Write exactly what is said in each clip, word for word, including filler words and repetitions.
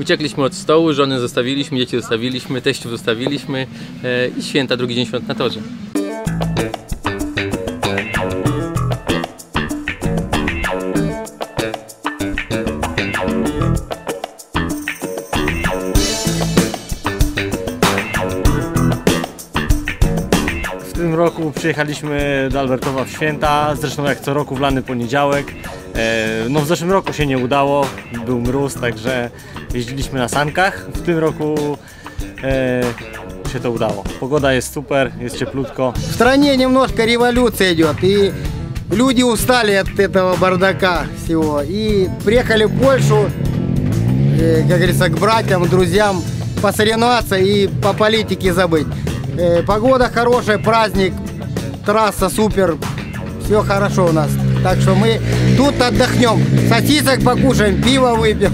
Uciekliśmy od stołu, żony zostawiliśmy, dzieci zostawiliśmy, teściów zostawiliśmy e, i święta, drugi dzień świąt na torze. W tym roku przyjechaliśmy do Albertowa w święta, zresztą jak co roku w lany poniedziałek. No w zeszłym roku się nie udało, był mróz, także jeździliśmy na sankach. W tym roku e, się to udało. Pogoda jest super, jest cieplutko. W стране немножко революция идет, и люди устали от этого бардака всего. И приехали в Польшу, как говорится, к братьям, друзьям, посоревноваться и по политике забыть. Погода хорошая, праздник, трасса супер, все хорошо у нас. Так что мы тут отдохнем, сосисок покушаем, пиво выпьем.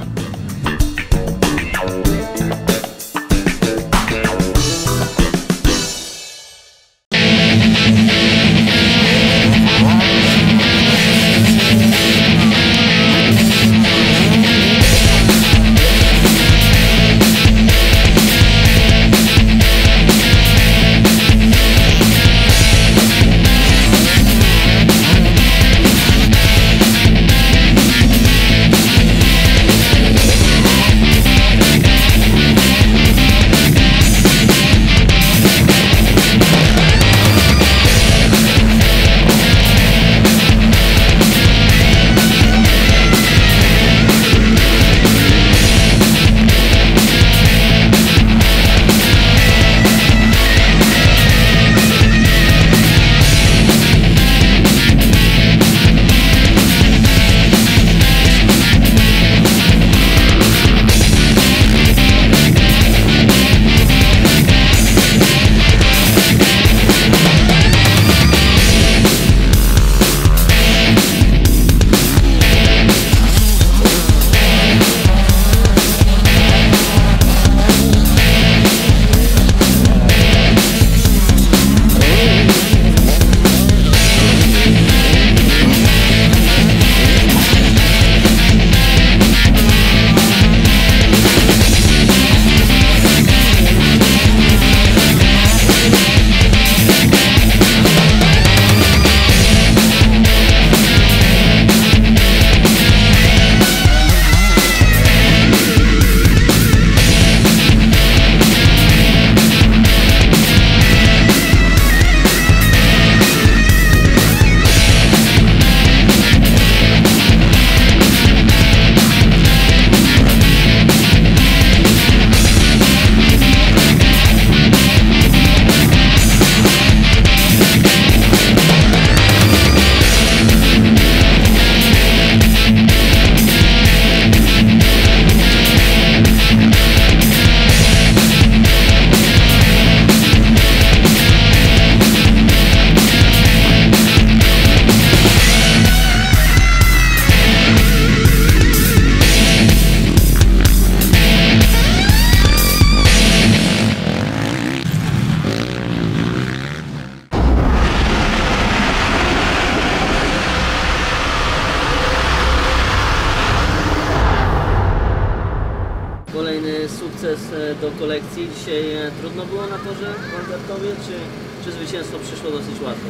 Kolejny sukces do kolekcji. Dzisiaj trudno było na torze w Albertowie, czy, czy zwycięstwo przyszło dosyć łatwo?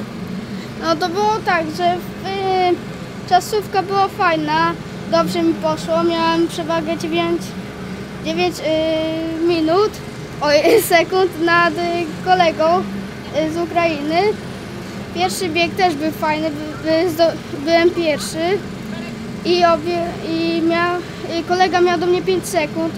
No to było tak, że y, czasówka była fajna, dobrze mi poszło, miałem przewagę dziewięć y, minut, oj, sekund nad y, kolegą y, z Ukrainy. Pierwszy bieg też był fajny, by, by, zdo, byłem pierwszy i, obie, i, miał, i kolega miał do mnie pięć sekund.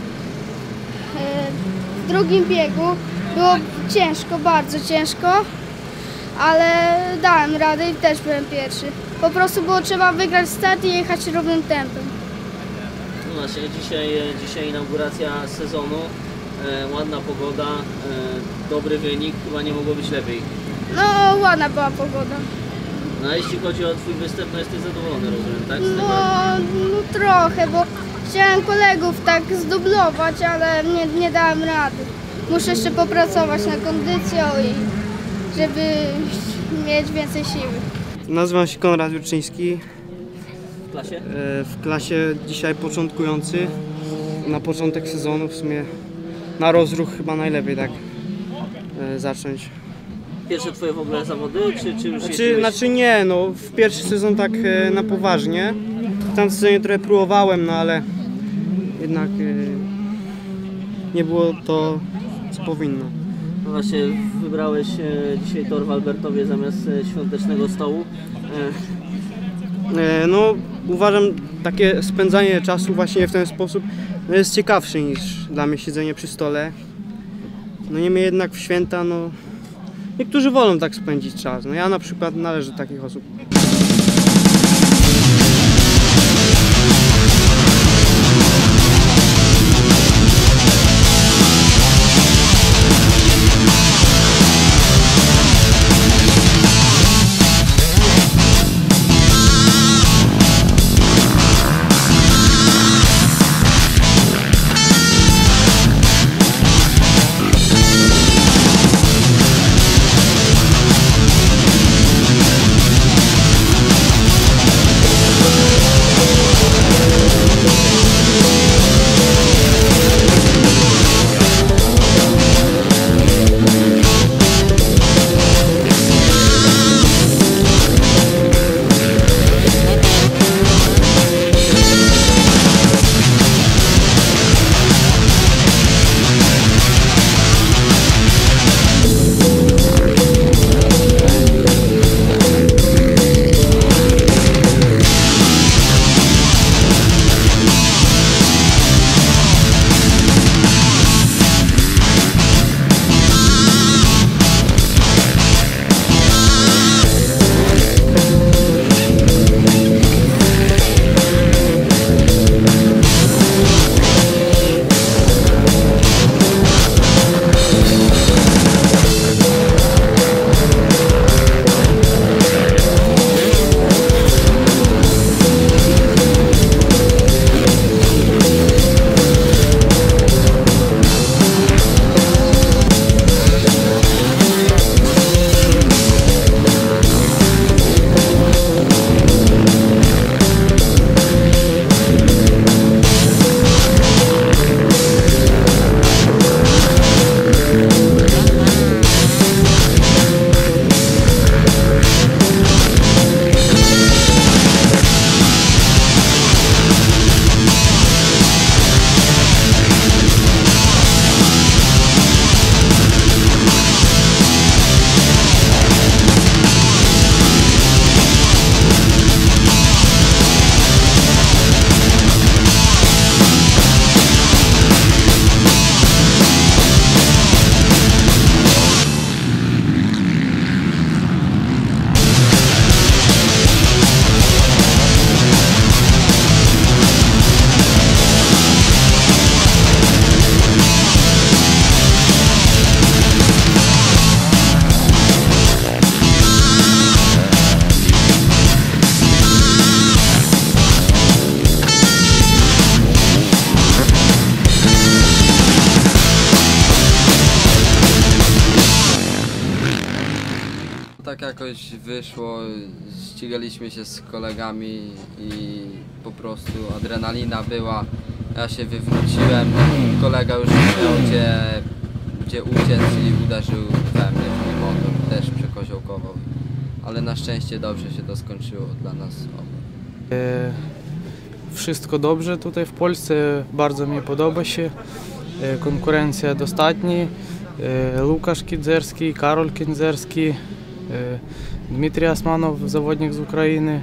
W drugim biegu było ciężko, bardzo ciężko, ale dałem radę i też byłem pierwszy. Po prostu było trzeba wygrać start i jechać równym tempem. No właśnie, dzisiaj, dzisiaj inauguracja sezonu, e, ładna pogoda, e, dobry wynik, chyba nie mogło być lepiej. No, ładna była pogoda. No a jeśli chodzi o Twój występ, no jesteś zadowolony, rozumiem, tak? Z no, tego... no trochę, bo chciałem kolegów tak zdublować, ale nie, nie dałem rady. Muszę jeszcze popracować nad kondycją i żeby mieć więcej siły. Nazywam się Konrad Jurczyński. W klasie? W klasie dzisiaj początkujący na początek sezonu w sumie na rozruch chyba najlepiej tak e, zacząć. Pierwsze twoje w ogóle zawody, czy, czy już Znaczy, jeździłeś? znaczy nie, no w pierwszy sezon tak e, na poważnie. W tamtym sezonie trochę próbowałem, no ale jednak e, nie było to, co powinno. No właśnie, wybrałeś e, dzisiaj tor w Albertowie zamiast e, świątecznego stołu. E, E, no uważam, takie spędzanie czasu właśnie w ten sposób no, jest ciekawsze niż dla mnie siedzenie przy stole. No niemniej jednak w święta, no niektórzy wolą tak spędzić czas. No ja na przykład należę do takich osób. Tak jakoś wyszło, ścigaliśmy się z kolegami i po prostu adrenalina była. Ja się wywróciłem, kolega już nie miał gdzie, gdzie uciec i uderzył we mnie w mój motor, też przekoziołkował. Ale na szczęście dobrze się to skończyło dla nas obu. E, Wszystko dobrze tutaj w Polsce, bardzo mi podoba się. E, Konkurencja dostatnia. E, Łukasz Kidzerski, Karol Kidzerski, e, Dmitrij Asmanow, zawodnik z Ukrainy.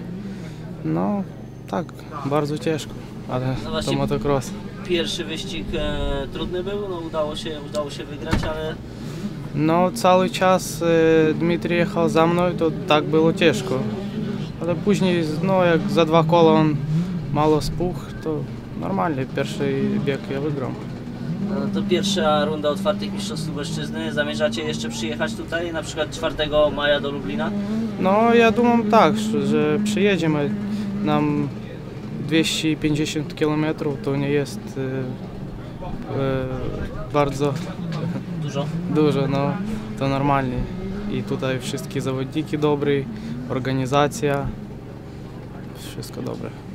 No tak, bardzo ciężko, ale No to właśnie, motocross. pierwszy wyścig e, trudny był, no udało się, udało się wygrać, ale No cały czas e, Dmitrij jechał za mną, to tak było ciężko. Ale później, no jak za dwa koła on mało spuch, to normalnie, pierwszy bieg ja wygrał. no, to pierwsza runda otwartych mistrzostw Lubelszczyzny. Zamierzacie jeszcze przyjechać tutaj, na przykład czwartego maja do Lublina? No ja думam tak, że przyjedziemy. Nam dwieście pięćdziesiąt kilometrów to nie jest e, e, bardzo Dużo? dużo, no to normalnie. I tutaj wszystkie zawodniki dobre, organizacja, wszystko dobre.